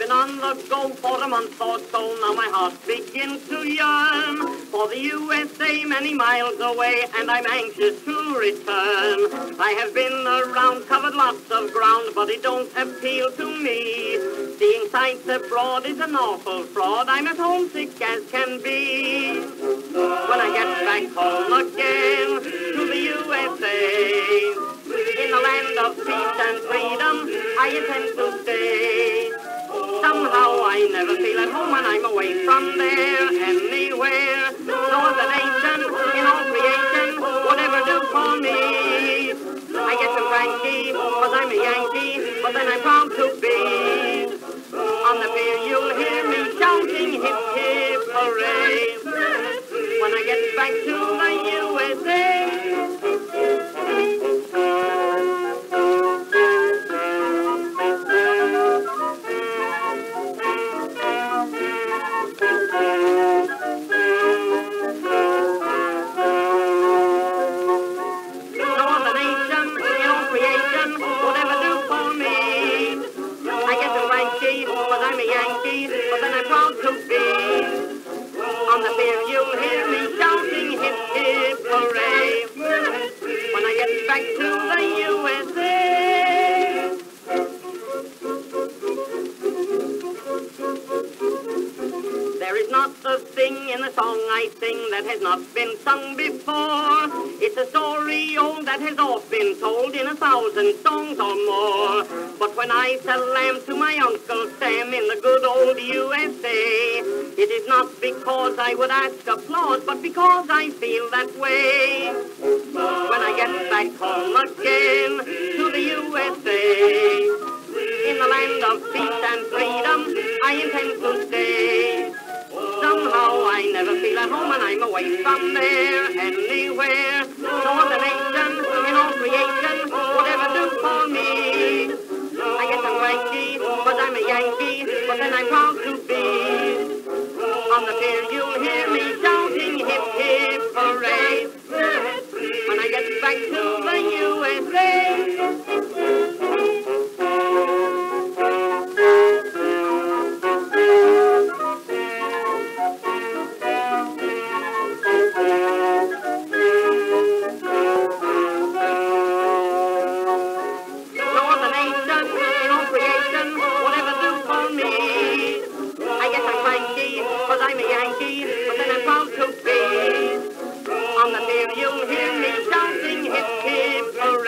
been on the go for a month or so, now my heart begins to yearn for the U.S.A. many miles away, and I'm anxious to return. I have been around, covered lots of ground, but it don't appeal to me. Seeing sights abroad is an awful fraud, I'm as homesick as can be. When I get back home again to the U.S.A., in the land of peace and freedom, I intend to stay. Somehow I never feel at home when I'm away from there anywhere. No other nation in all creation would ever do for me. I get some cranky, cause I'm a Yankee, but then I'm proud to be. On the pier you'll hear me shouting, hip, hip, hooray. When I get back to the U.S.A. I'm a Yankee, but then I'm proud to be. On the field you'll hear me shouting, hip, hip, hooray. When I get back to the U.S.A. There is not a thing in the song I sing that has not been sung before. It's a story old that has oft been told in 1,000 songs or more. But when I sell lamb to my Uncle Sam in the good old U.S.A., it is not because I would ask applause, but because I feel that way. When I get back home again to the U.S.A., in the land of peace and freedom, I intend to stay. Somehow I never feel at home when I'm away from there anywhere. No other nation in all creation would ever do for me. I guess I'm cranky, cause I'm a Yankee, but then I'm proud to be. On the pier you'll hear me shouting, hip, hip, hooray. When I get back to the U.S.A. Cause I'm a Yankee, but then I'm proud to be. On the field you'll hear me shouting, hip, hip, hooray.